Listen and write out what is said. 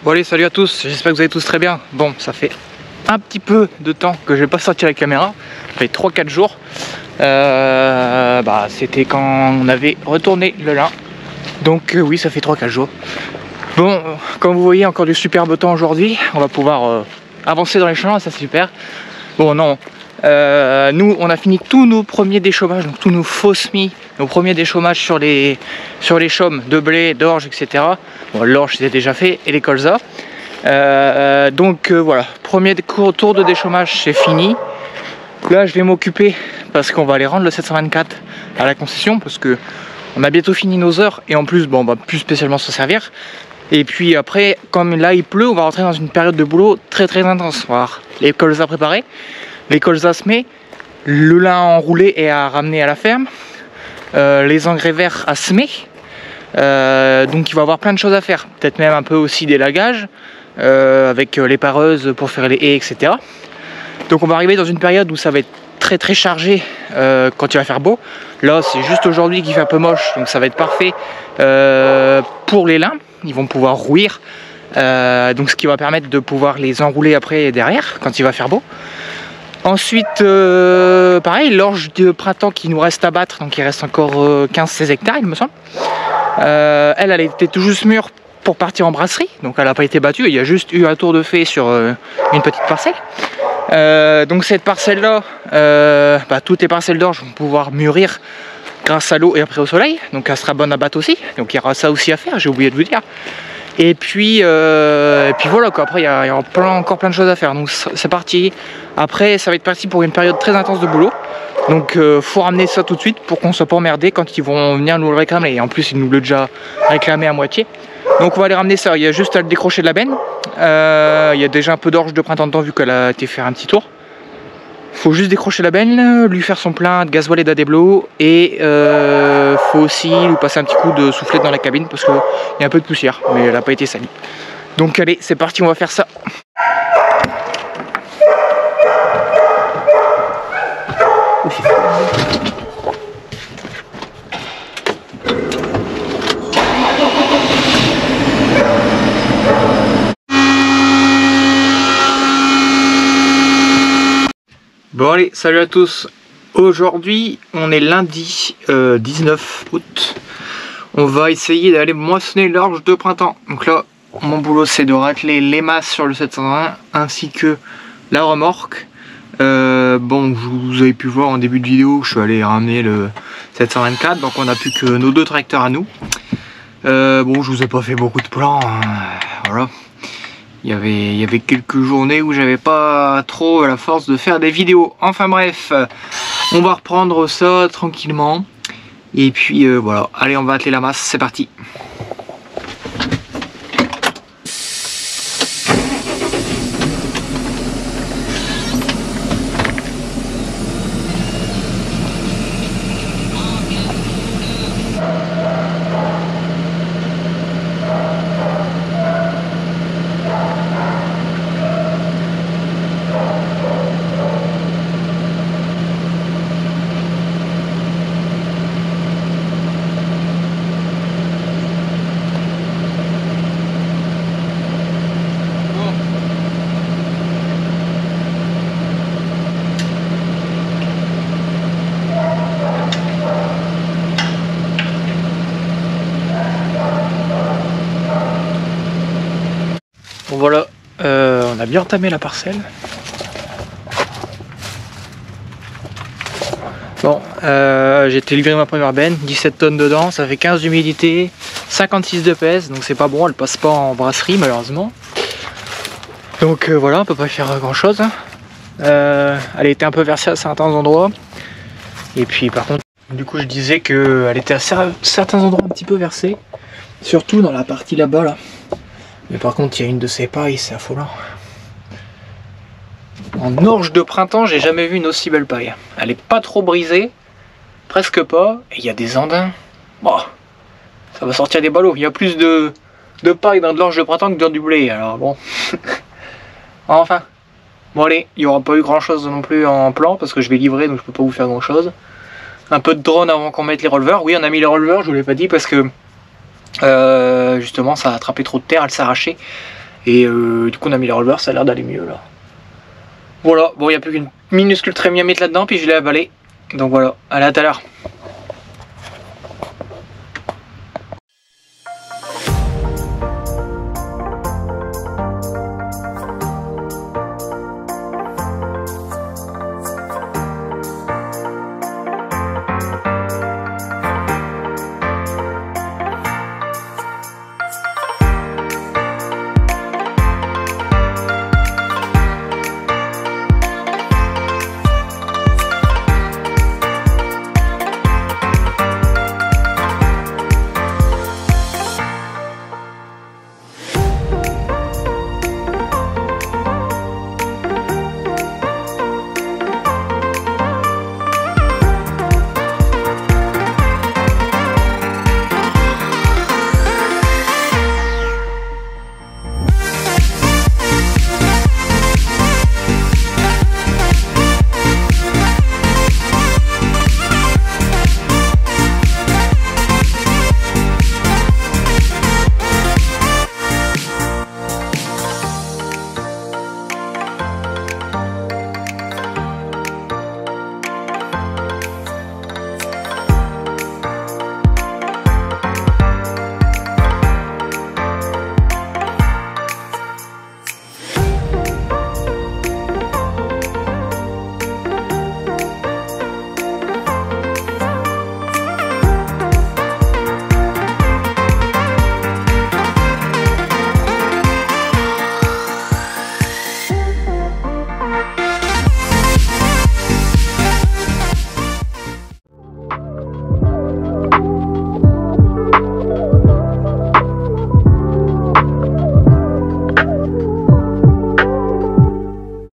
Bon allez, salut à tous, j'espère que vous allez tous très bien. Bon, ça fait un petit peu de temps que je n'ai pas sorti la caméra, ça fait 3-4 jours. C'était quand on avait retourné le lin. Donc oui, ça fait 3-4 jours. Bon, comme vous voyez, encore du super beau temps aujourd'hui. On va pouvoir avancer dans les champs, ça c'est super. Bon non, nous on a fini tous nos premiers déchaumages, donc tous nos faux semis, nos premiers déchaumages sur les chaumes de blé, d'orge, etc. Bon, l'orge c'était déjà fait, et les colzas. Voilà, premier tour de déchaumage c'est fini. Là je vais m'occuper parce qu'on va aller rendre le 724 à la concession parce que on a bientôt fini nos heures et en plus bon, on va plus spécialement s'en servir. Et puis après, comme là il pleut, on va rentrer dans une période de boulot très intense. On va avoir les colzas préparés, les colzas semés, le lin enroulé et à ramener à la ferme, les engrais verts à semer. Donc il va y avoir plein de choses à faire, peut-être même un peu aussi d'élagage avec les pareuses pour faire les haies, etc. Donc on va arriver dans une période où ça va être très chargé quand il va faire beau. Là c'est juste aujourd'hui qu'il fait un peu moche, donc ça va être parfait pour les lins. Ils vont pouvoir rouir, donc ce qui va permettre de pouvoir les enrouler après et derrière quand il va faire beau. Ensuite pareil, l'orge de printemps qui nous reste à battre, donc il reste encore 15-16 hectares il me semble. Elle était tout juste mûre pour partir en brasserie, donc elle n'a pas été battue, il y a juste eu un tour de fée sur une petite parcelle. Donc cette parcelle là, toutes les parcelles d'orge vont pouvoir mûrir grâce à l'eau et après au soleil, donc elle sera bonne à battre aussi, donc il y aura ça aussi à faire, j'ai oublié de vous dire. Et puis voilà quoi, après il y a encore plein de choses à faire, donc c'est parti. Après ça va être parti pour une période très intense de boulot, donc faut ramener ça tout de suite pour qu'on soit pas emmerdé quand ils vont venir nous le réclamer, et en plus ils nous l'ont déjà réclamé à moitié. Donc on va aller ramener ça, il y a juste à le décrocher de la benne. Il y a déjà un peu d'orge de printemps dedans vu qu'elle a été faire un petit tour. Faut juste décrocher la benne, lui faire son plein de gasoil et d'adéblo, et faut aussi lui passer un petit coup de soufflette dans la cabine parce qu'il y a un peu de poussière, mais elle n'a pas été salie. Donc allez, c'est parti, on va faire ça. Bon allez, salut à tous. Aujourd'hui on est lundi 19 août. On va essayer d'aller moissonner l'orge de printemps. Donc là mon boulot c'est de racler les masses sur le 720 ainsi que la remorque. Bon, vous avez pu voir en début de vidéo, je suis allé ramener le 724, donc on n'a plus que nos deux tracteurs à nous. Bon, je vous ai pas fait beaucoup de plans, hein. Voilà. Il y avait quelques journées où j'avais pas trop la force de faire des vidéos. Enfin bref, on va reprendre ça tranquillement. Et puis voilà, allez on va atteler la masse, c'est parti. Bon voilà, on a bien entamé la parcelle. Bon, j'ai été livré ma première benne, 17 tonnes dedans, ça fait 15 d'humidité, 56 de pèse, donc c'est pas bon, elle passe pas en brasserie malheureusement. Donc voilà, on peut pas faire grand chose. Elle a été un peu versée à certains endroits. Et puis par contre, du coup je disais qu'elle était à certains endroits un petit peu versée, surtout dans la partie là-bas là. Mais par contre, il y a une de ces pailles, c'est affolant. En orge de printemps, j'ai jamais vu une aussi belle paille. Elle est pas trop brisée, presque pas, et il y a des andins. Bon, ça va sortir des ballots. Il y a plus de paille dans de l'orge de printemps que dans du blé, alors bon. Enfin. Bon allez, il n'y aura pas eu grand chose non plus en plan, parce que je vais livrer, donc je peux pas vous faire grand chose. Un peu de drone avant qu'on mette les releveurs. Oui, on a mis les releveurs, je vous l'ai pas dit, parce que justement ça a attrapé trop de terre, elle s'arrachait Et du coup on a mis les rollers, ça a l'air d'aller mieux là. Voilà, bon il n'y a plus qu'une minuscule trémie à mettre là-dedans, puis je l'ai avalé. Donc voilà, allez à tout à l'heure.